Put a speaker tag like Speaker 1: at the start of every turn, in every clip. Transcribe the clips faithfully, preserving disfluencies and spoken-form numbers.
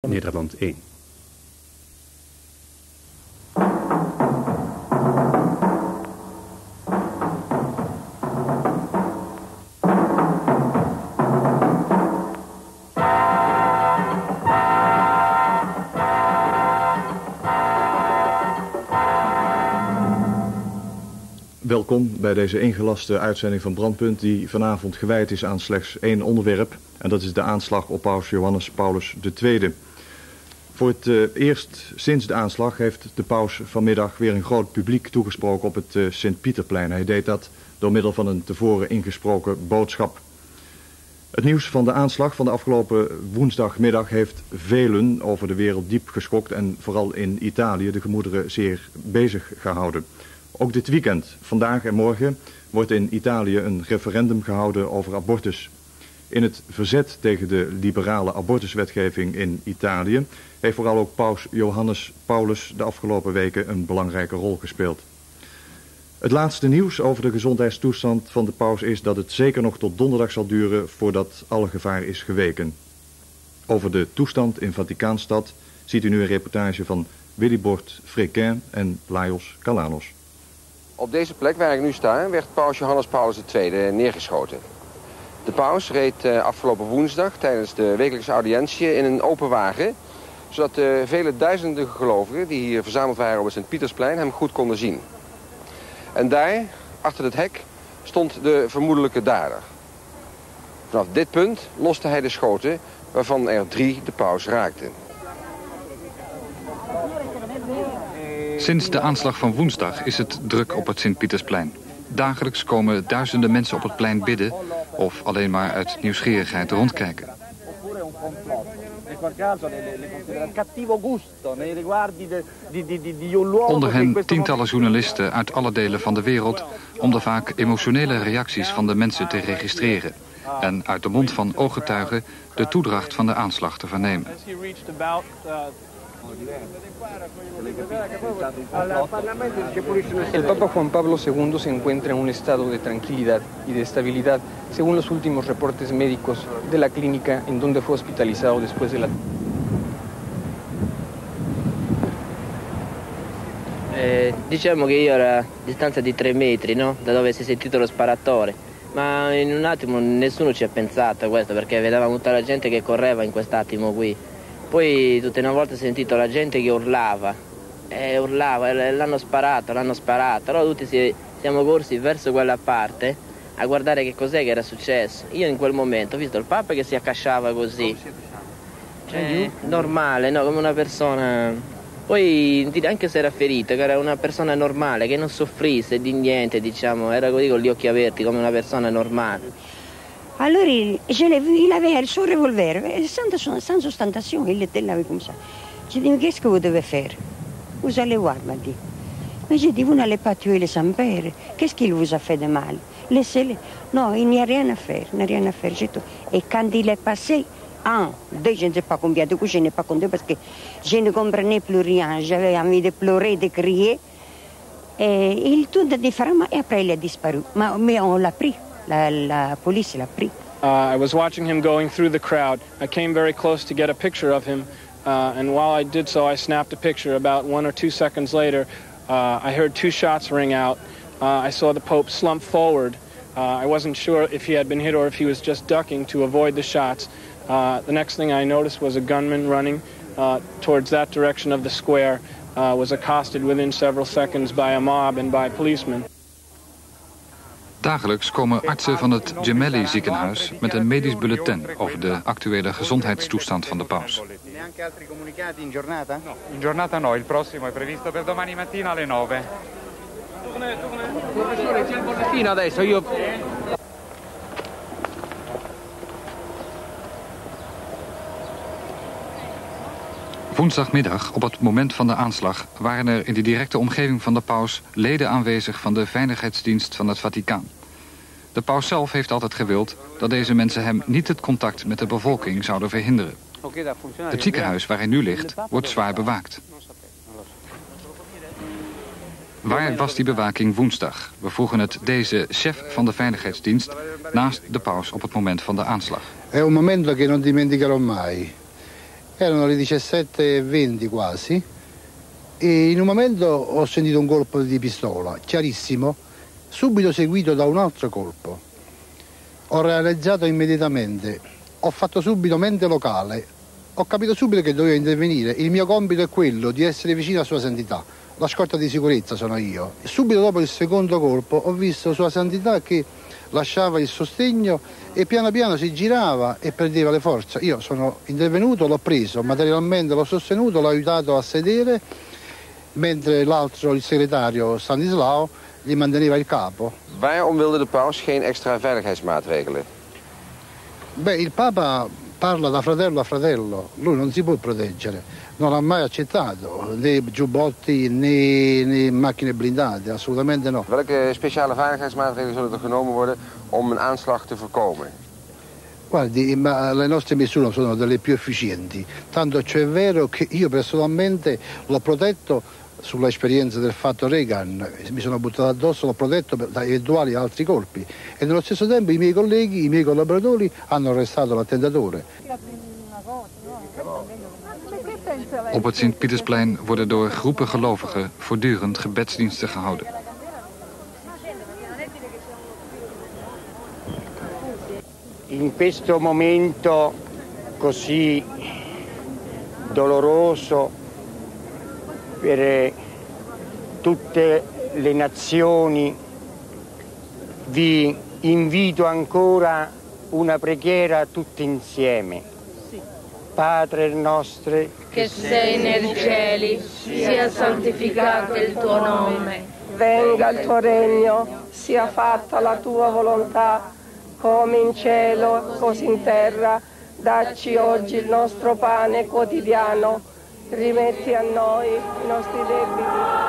Speaker 1: Nederland één. Welkom bij deze ingelaste uitzending van Brandpunt die vanavond gewijd is aan slechts één onderwerp. En dat is de aanslag op paus Johannes Paulus de Tweede. Voor het uh, eerst sinds de aanslag heeft de paus vanmiddag weer een groot publiek toegesproken op het uh, Sint-Pieterplein. Hij deed dat door middel van een tevoren ingesproken boodschap. Het nieuws van de aanslag van de afgelopen woensdagmiddag heeft velen over de wereld diep geschokt en vooral in Italië de gemoederen zeer bezig gehouden. Ook dit weekend, vandaag en morgen, wordt in Italië een referendum gehouden over abortus. In het verzet tegen de liberale abortuswetgeving in Italië heeft vooral ook paus Johannes Paulus de afgelopen weken een belangrijke rol gespeeld. Het laatste nieuws over de gezondheidstoestand van de paus is dat het zeker nog tot donderdag zal duren voordat alle gevaar is geweken. Over de toestand in Vaticaanstad ziet u nu een reportage van Willibord Fréquin en Lajos Kalanos.
Speaker 2: Op deze plek waar ik nu sta werd paus Johannes Paulus de Tweede neergeschoten. De paus reed afgelopen woensdag tijdens de wekelijkse audiëntie in een open wagen, zodat de vele duizenden gelovigen die hier verzameld waren op het Sint-Pietersplein hem goed konden zien. En daar, achter het hek, stond de vermoedelijke dader. Vanaf dit punt loste hij de schoten, waarvan er drie de paus raakten.
Speaker 3: Sinds de aanslag van woensdag is het druk op het Sint-Pietersplein. Dagelijks komen duizenden mensen op het plein bidden of alleen maar uit nieuwsgierigheid rondkijken. Onder hen tientallen journalisten uit alle delen van de wereld om de vaak emotionele reacties van de mensen te registreren en uit de mond van ooggetuigen de toedracht van de aanslag te vernemen.
Speaker 4: El Papa Juan Pablo segundo se encuentra en un estado de tranquilidad y de estabilidad, según los últimos reportes médicos de la clínica en donde fue hospitalizado después de la...
Speaker 5: Eh, diciamo che io ero a distanza di tre metri, no? Da dove si è sentito lo sparatore, ma in un attimo nessuno ci ha pensato a questo, perché vedevamo tutta la gente che correva in quest'attimo qui. Poi tutte una volta ho sentito la gente che urlava, e urlava, e l'hanno sparato, l'hanno sparato. Allora tutti si, siamo corsi verso quella parte a guardare che cos'è che era successo. Io in quel momento ho visto il Papa che si accasciava così, cioè, normale, no? Come una persona. Poi anche se era ferito, che era una persona normale, che non soffrisse di niente, diciamo, era così con gli occhi aperti come una persona normale.
Speaker 6: Alors, il, je l'ai vu, il avait son revolver, sans, sans ostentation, il était là comme ça. J'ai dit, mais qu'est-ce que vous devez faire? Vous allez voir, m'a dit. Mais j'ai dit, vous n'allez pas tuer le Saint-Père. Qu'est-ce qu'il vous a fait de mal? Laissez-le. Non, il n'y a rien à faire, il n'y a rien à faire, j'ai tout. Et quand il est passé, un, deux, je ne sais pas combien de coups, je n'ai pas compté parce que je ne comprenais plus rien. J'avais envie de pleurer, de crier. Et il tourne différemment et après il a disparu. Mais, mais on l'a pris. La, la police l'a pris.
Speaker 7: Uh, I was watching him going through the crowd. I came very close to get a picture of him, uh, and while I did so, I snapped a picture. About one or two seconds later, uh, I heard two shots ring out. Uh, I saw the Pope slump forward. Uh, I wasn't sure if he had been hit or if he was just ducking to avoid the shots. Uh, the next thing I noticed was a gunman running uh, towards that direction of the square, uh, was accosted within several seconds by a mob and by policemen.
Speaker 3: Dagelijks komen artsen van het Gemelli ziekenhuis met een medisch bulletin over de actuele gezondheidstoestand van de paus.
Speaker 8: In giornata no, il prossimo è previsto per domani mattina alle nove.
Speaker 2: Professore, c'è il bollettino adesso, io...
Speaker 3: Woensdagmiddag, op het moment van de aanslag, waren er in de directe omgeving van de paus leden aanwezig van de veiligheidsdienst van het Vaticaan. De paus zelf heeft altijd gewild dat deze mensen hem niet het contact met de bevolking zouden verhinderen. Het ziekenhuis waar hij nu ligt wordt zwaar bewaakt. Waar was die bewaking woensdag? We vroegen het deze chef van de veiligheidsdienst naast de paus op het moment van de aanslag.
Speaker 9: È un momento che non dimenticherò mai. Erano le diciassette e venti quasi e in un momento ho sentito un colpo di pistola, chiarissimo, subito seguito da un altro colpo. Ho realizzato immediatamente, ho fatto subito mente locale, ho capito subito che dovevo intervenire. Il mio compito è quello di essere vicino alla Sua Santità, la scorta di sicurezza sono io. Subito dopo il secondo colpo ho visto Sua Santità che lasciava il sostegno e piano piano si girava e perdeva le forze. Io sono intervenuto, l'ho preso, materialmente l'ho sostenuto, l'ho aiutato a sedere, mentre l'altro, il segretario Stanislao, gli manteneva il capo.
Speaker 2: Waarom wilde de paus geen extra veiligheidsmaatregelen?
Speaker 9: Beh, il Papa parla da fratello a fratello, lui non si può proteggere, non ha mai accettato né giubbotti né, né macchine blindate, assolutamente no.
Speaker 2: Welke speciale veiligheidsmaatregelen zullen er genomen worden om een aanslag te voorkomen?
Speaker 9: Guardi, ma le nostre misure sono delle più efficienti, tanto c'è vero che io personalmente l'ho protetto sull'esperienza del fatto Reagan, mi sono buttato addosso, l'ho protetto da eventuali altri colpi e nello stesso tempo i miei colleghi, i miei collaboratori hanno arrestato l'attentatore.
Speaker 3: Op het Sint-Pietersplein worden door groepen gelovigen voortdurend gebedsdiensten gehouden.
Speaker 10: In questo momento così doloroso per tutte le nazioni vi invito ancora una preghiera tutti insieme. Padre nostro
Speaker 11: che sei nei cieli, sia santificato il tuo nome.
Speaker 12: Venga il tuo regno, sia fatta la tua volontà, come in cielo, così in terra. Dacci oggi il nostro pane quotidiano. Rimetti a noi i nostri debiti.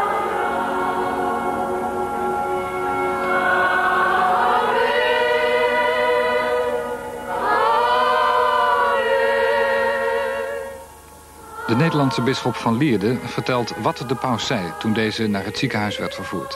Speaker 3: De Nederlandse bisschop van Lierde vertelt wat de paus zei toen deze naar het ziekenhuis werd vervoerd.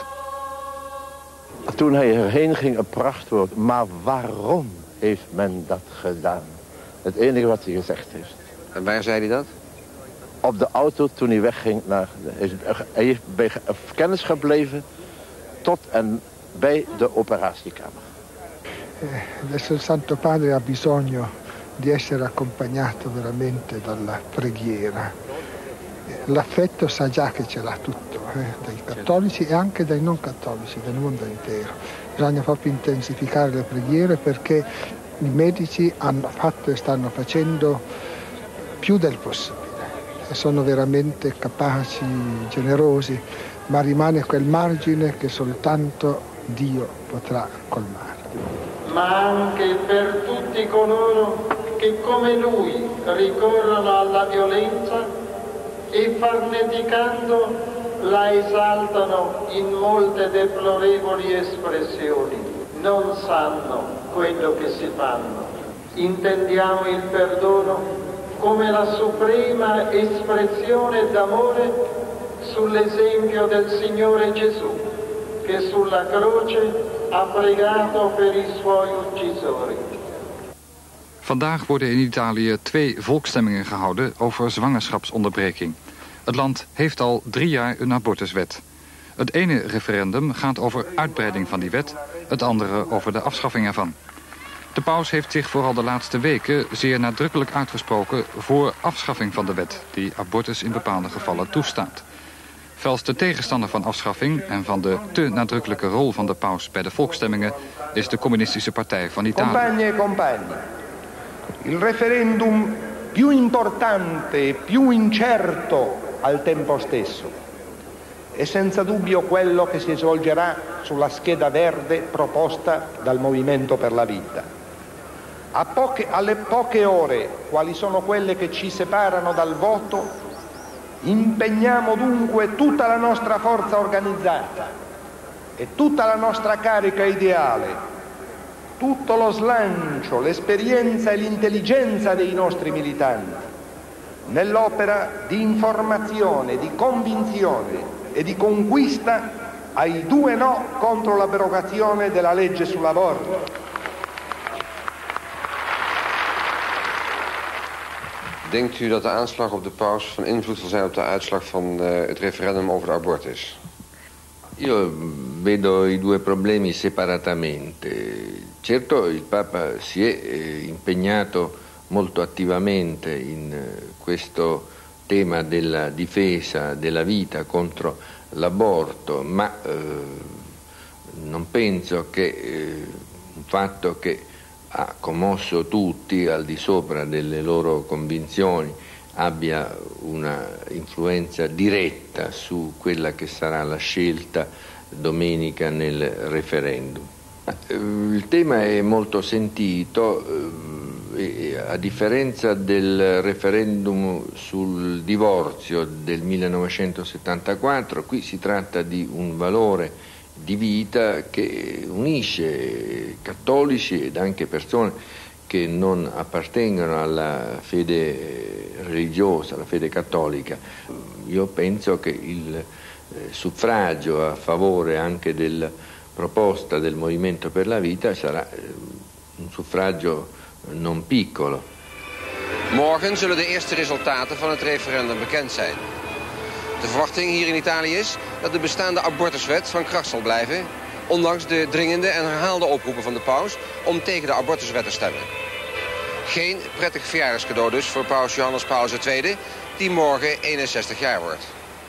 Speaker 13: Toen hij erheen ging, een prachtwoord. Maar waarom heeft men dat gedaan? Het enige wat hij gezegd heeft.
Speaker 2: En waar zei hij dat?
Speaker 13: Op de auto toen hij wegging. Naar, hij is bij kennis gebleven tot en bij de operatiekamer.
Speaker 14: Adesso il Santo Padre ha bisogno di essere accompagnato veramente dalla preghiera. L'affetto sa già che ce l'ha tutto, eh, dai cattolici e anche dai non cattolici, del mondo intero. Bisogna proprio intensificare le preghiere perché i medici hanno fatto e stanno facendo più del possibile. E sono veramente capaci, generosi, ma rimane quel margine che soltanto Dio potrà colmare.
Speaker 15: Ma anche per tutti coloro che come lui ricorrono alla violenza e farneticando la esaltano in molte deplorevoli espressioni, non sanno quello che si fanno. Intendiamo il perdono come la suprema espressione d'amore sull'esempio del Signore Gesù, che sulla croce ha pregato per i suoi uccisori.
Speaker 3: Vandaag worden in Italië twee volksstemmingen gehouden over zwangerschapsonderbreking. Het land heeft al drie jaar een abortuswet. Het ene referendum gaat over uitbreiding van die wet, het andere over de afschaffing ervan. De paus heeft zich vooral de laatste weken zeer nadrukkelijk uitgesproken voor afschaffing van de wet, die abortus in bepaalde gevallen toestaat. Felste tegenstander van afschaffing en van de te nadrukkelijke rol van de paus bij de volksstemmingen is de Communistische Partij van Italië.
Speaker 16: Compagni e compagni, il referendum più importante e più incerto al tempo stesso è senza dubbio quello che si svolgerà sulla scheda verde proposta dal Movimento per la Vita. A poche, alle poche ore, quali sono quelle che ci separano dal voto, impegniamo dunque tutta la nostra forza organizzata e tutta la nostra carica ideale, tutto lo slancio, l'esperienza e l'intelligenza dei nostri militanti nell'opera di informazione, di convinzione e di conquista ai due no contro l'abrogazione della legge sull'aborto.
Speaker 2: Denkt u dat de aanslag op de paus van invloed zal zijn op de uitslag van uh, het referendum over de abortus?
Speaker 17: Io vedo i due problemi separatamente. Certo il Papa si è eh, impegnato molto attivamente in eh, questo tema della difesa della vita contro l'aborto, ma eh, non penso che eh, un fatto che ha commosso tutti al di sopra delle loro convinzioni abbia una influenza diretta su quella che sarà la scelta domenica nel referendum. Il tema è molto sentito e a differenza del referendum sul divorzio del millenovecentosettantaquattro, qui si tratta di un valore di vita che unisce cattolici ed anche persone che non appartengono alla fede religiosa, alla fede cattolica. Io penso che il eh, suffragio a favore anche della proposta del Movimento per la Vita sarà eh, un suffragio non piccolo.
Speaker 2: Morgen zullen de eerste resultaten van het referendum bekend zijn. De verwachting hier in Italië is dat de bestaande abortuswet van kracht zal blijven, ondanks de dringende en herhaalde oproepen van de paus om tegen de abortuswet te stemmen. Geen prettig verjaardagscadeau dus voor paus Johannes Paulus de tweede, die morgen eenenzestig jaar wordt.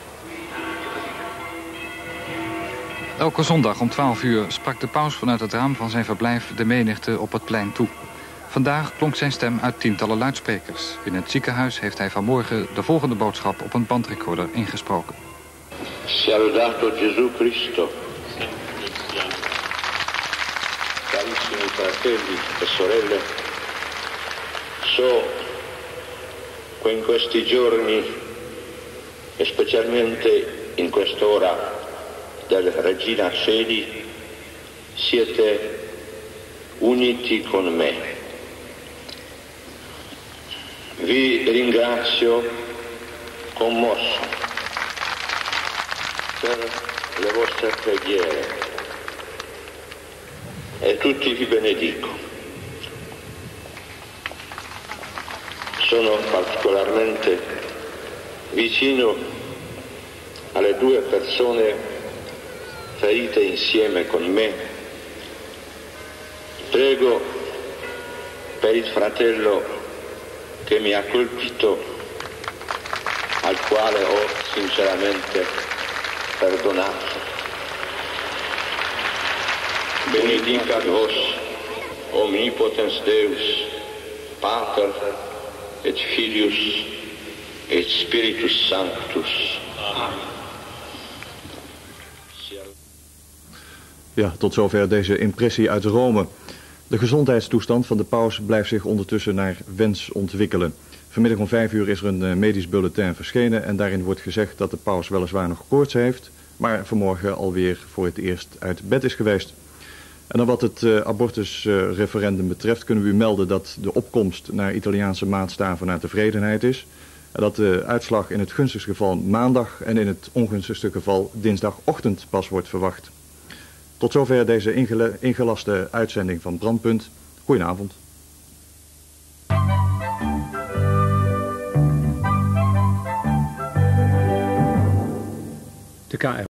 Speaker 3: Elke zondag om twaalf uur sprak de paus vanuit het raam van zijn verblijf de menigte op het plein toe. Vandaag klonk zijn stem uit tientallen luidsprekers. In het ziekenhuis heeft hij vanmorgen de volgende boodschap op een bandrecorder ingesproken.
Speaker 18: Sia lodato Gesù Cristo. Carissimi fratelli e sorelle, so che in questi giorni, e specialmente in quest'ora del Regina Coeli, siete uniti con me. Vi ringrazio commosso per le vostre preghiere e tutti vi benedico. Sono particolarmente vicino alle due persone ferite insieme con me. Prego per il fratello che mi ha colpito, al quale ho sinceramente perdonato. Benedicat vos, omnipotens Deus, Pater et Filius et Spiritus Sanctus. Amen.
Speaker 1: Ja, tot zover deze impressie uit Rome. De gezondheidstoestand van de paus blijft zich ondertussen naar wens ontwikkelen. Vanmiddag om vijf uur is er een medisch bulletin verschenen en daarin wordt gezegd dat de paus weliswaar nog koorts heeft, maar vanmorgen alweer voor het eerst uit bed is geweest. En dan wat het uh, abortusreferendum betreft kunnen we u melden dat de opkomst naar Italiaanse maatstaven naar tevredenheid is. En dat de uitslag in het gunstigste geval maandag en in het ongunstigste geval dinsdagochtend pas wordt verwacht. Tot zover deze ingele, ingelaste uitzending van Brandpunt. Goedenavond.
Speaker 19: De K R